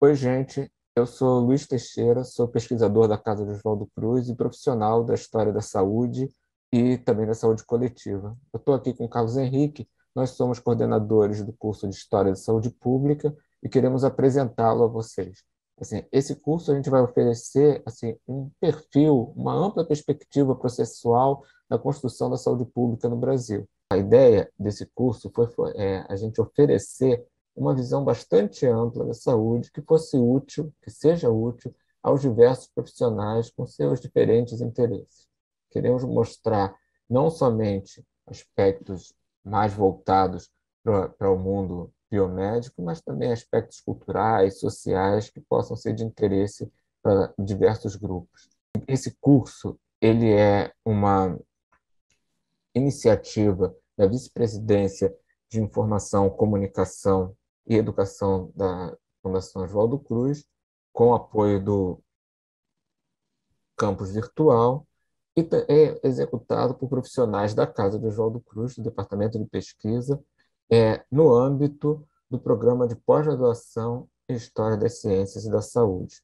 Oi, gente. Eu sou Luiz Teixeira, sou pesquisador da Casa de Oswaldo Cruz e profissional da história da saúde e também da saúde coletiva. Eu estou aqui com o Carlos Henrique, nós somos coordenadores do curso de História da Saúde Pública e queremos apresentá-lo a vocês. Assim, esse curso a gente vai oferecer assim, um perfil, uma ampla perspectiva processual da construção da saúde pública no Brasil. A ideia desse curso foi a gente oferecer uma visão bastante ampla da saúde que fosse útil, que seja útil aos diversos profissionais com seus diferentes interesses. Queremos mostrar não somente aspectos mais voltados para o mundo biomédico, mas também aspectos culturais, sociais que possam ser de interesse para diversos grupos. Esse curso ele é uma iniciativa da Vice-Presidência de Informação, Comunicação e Educação da Fundação Oswaldo Cruz, com apoio do campus virtual, e é executado por profissionais da Casa de Oswaldo Cruz, do Departamento de Pesquisa, no âmbito do Programa de Pós-Graduação em História das Ciências e da Saúde.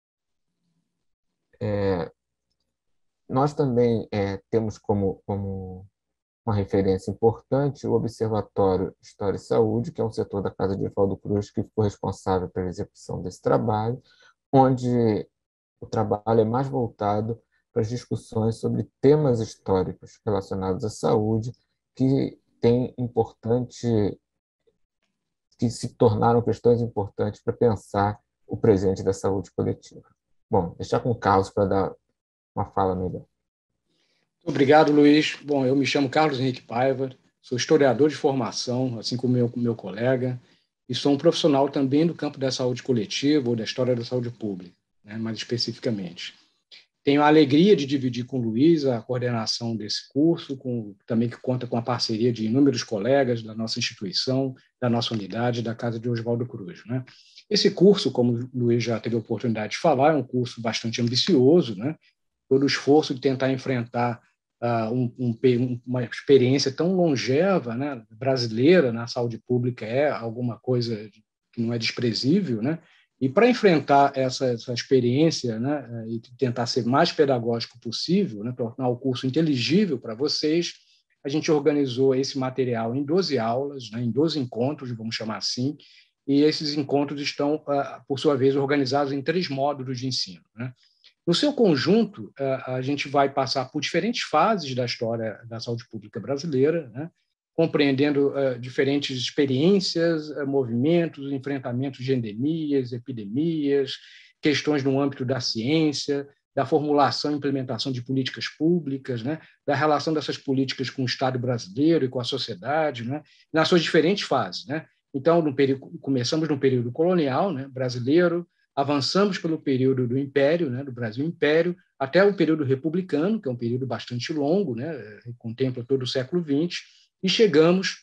Nós também temos como uma referência importante, o Observatório História e Saúde, que é um setor da Casa de Oswaldo Cruz que ficou responsável pela execução desse trabalho, onde o trabalho é mais voltado para as discussões sobre temas históricos relacionados à saúde que se tornaram questões importantes para pensar o presente da saúde coletiva. Bom, deixar com o Carlos para dar uma fala melhor. Obrigado, Luiz. Bom, eu me chamo Carlos Henrique Paiva, sou historiador de formação, assim como meu colega, e sou um profissional também do campo da saúde coletiva ou da história da saúde pública, né, mais especificamente. Tenho a alegria de dividir com o Luiz a coordenação desse curso, também que conta com a parceria de inúmeros colegas da nossa instituição, da nossa unidade, da Casa de Oswaldo Cruz, né? Esse curso, como o Luiz já teve a oportunidade de falar, é um curso bastante ambicioso, né? Todo o esforço de tentar enfrentar uma experiência tão longeva, né, brasileira na saúde pública é alguma coisa que não é desprezível, né? E para enfrentar essa experiência, né, e tentar ser mais pedagógico possível, né, tornar o curso inteligível para vocês, a gente organizou esse material em 12 aulas, né, em 12 encontros, vamos chamar assim, e esses encontros estão, por sua vez, organizados em 3 módulos de ensino, né? No seu conjunto, a gente vai passar por diferentes fases da história da saúde pública brasileira, né? Compreendendo diferentes experiências, movimentos, enfrentamentos de endemias, epidemias, questões no âmbito da ciência, da formulação e implementação de políticas públicas, né? Da relação dessas políticas com o Estado brasileiro e com a sociedade, né? Nas suas diferentes fases, né? Então, começamos no período colonial, né, brasileiro, avançamos pelo período do Império, né, do Brasil Império, até o período republicano, que é um período bastante longo, né, contempla todo o século XX, e chegamos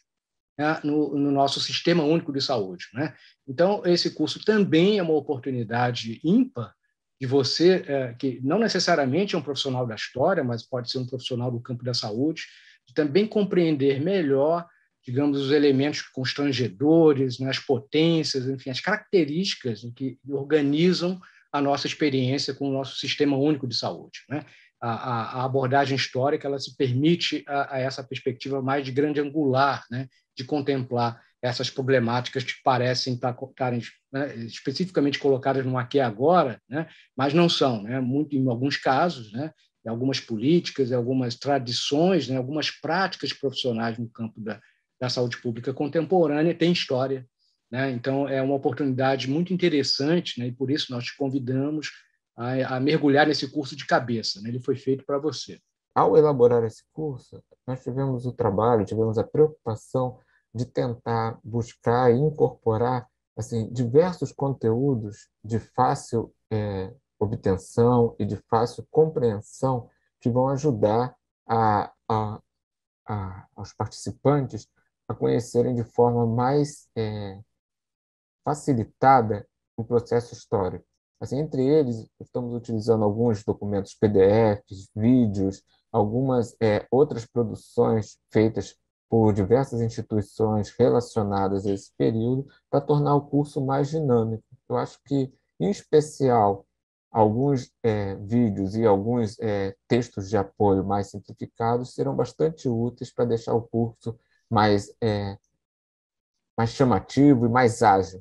no nosso Sistema Único de Saúde, né? Então, esse curso também é uma oportunidade ímpar de você, que não necessariamente é um profissional da história, mas pode ser um profissional do campo da saúde, de também compreender melhor, digamos, os elementos constrangedores, né, as potências, enfim, as características que organizam a nossa experiência com o nosso Sistema Único de Saúde, né? A abordagem histórica ela se permite a essa perspectiva mais de grande angular, né, de contemplar essas problemáticas que parecem estarem, né, especificamente colocadas no aqui e agora, né, mas não são, né, muito em alguns casos, né, em algumas políticas, em algumas tradições, né, algumas práticas profissionais no campo da saúde pública contemporânea tem história, né? Então é uma oportunidade muito interessante, né, e por isso nós te convidamos a mergulhar nesse curso de cabeça, né? Ele foi feito para você. Ao elaborar esse curso, nós tivemos o trabalho, tivemos a preocupação de tentar buscar e incorporar assim, diversos conteúdos de fácil obtenção e de fácil compreensão que vão ajudar aos participantes a conhecerem de forma mais facilitada o processo histórico. Assim, entre eles, estamos utilizando alguns documentos PDFs, vídeos, algumas outras produções feitas por diversas instituições relacionadas a esse período para tornar o curso mais dinâmico. Eu acho que, em especial, alguns vídeos e alguns textos de apoio mais simplificados serão bastante úteis para deixar o curso mais chamativo e mais ágil.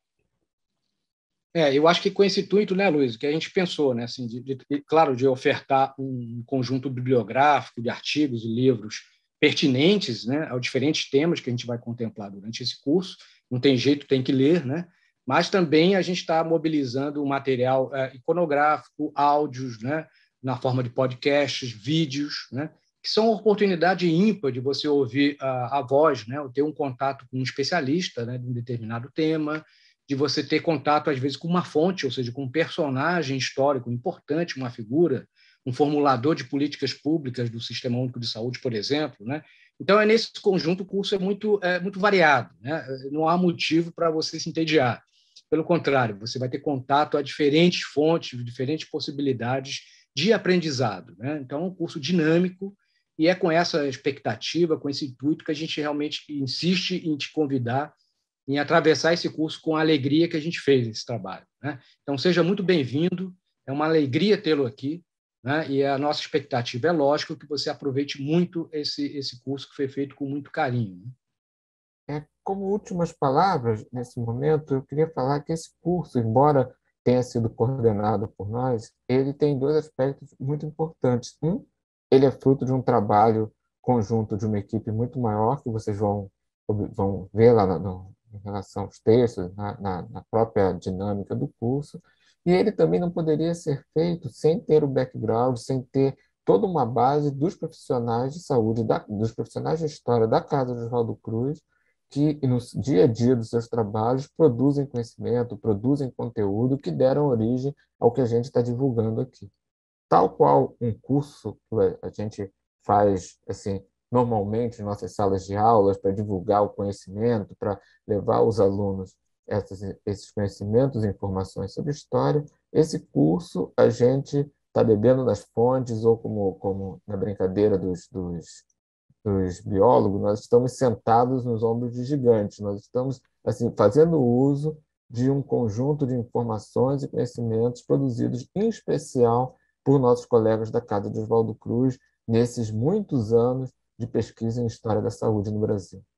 Eu acho que com esse intuito, né, Luiz, que a gente pensou, né, assim, claro, de ofertar um conjunto bibliográfico de artigos e livros pertinentes, né, aos diferentes temas que a gente vai contemplar durante esse curso. Não tem jeito, tem que ler, né? Mas também a gente está mobilizando um material iconográfico, áudios, né, na forma de podcasts, vídeos, né, que são uma oportunidade ímpar de você ouvir a voz, né, ou ter um contato com um especialista, né, de um determinado tema, de você ter contato, às vezes, com uma fonte, ou seja, com um personagem histórico importante, uma figura, um formulador de políticas públicas do Sistema Único de Saúde, por exemplo. Né? Então, nesse conjunto, o curso é muito variado. Né? Não há motivo para você se entediar. Pelo contrário, você vai ter contato a diferentes fontes, diferentes possibilidades de aprendizado. Né? Então, é um curso dinâmico, e é com essa expectativa, com esse intuito, que a gente realmente insiste em te convidar em atravessar esse curso com a alegria que a gente fez esse trabalho. Né? Então, seja muito bem-vindo, é uma alegria tê-lo aqui, né? E a nossa expectativa é, lógico, que você aproveite muito esse curso que foi feito com muito carinho. Né? Como últimas palavras, nesse momento, eu queria falar que esse curso, embora tenha sido coordenado por nós, ele tem dois aspectos muito importantes. Um, ele é fruto de um trabalho conjunto de uma equipe muito maior, que vocês vão ver lá em relação aos textos, na própria dinâmica do curso. E ele também não poderia ser feito sem ter o background, sem ter toda uma base dos profissionais de saúde, dos profissionais de história da Casa de Oswaldo Cruz, que no dia a dia dos seus trabalhos produzem conhecimento, produzem conteúdo que deram origem ao que a gente está divulgando aqui. Tal qual um curso que a gente faz assim normalmente em nossas salas de aulas para divulgar o conhecimento, para levar aos alunos esses conhecimentos e informações sobre história, esse curso a gente está bebendo das fontes, ou como na brincadeira dos biólogos, nós estamos sentados nos ombros de gigantes, nós estamos assim fazendo uso de um conjunto de informações e conhecimentos produzidos em especial por nossos colegas da Casa de Oswaldo Cruz nesses muitos anos de pesquisa em história da saúde no Brasil.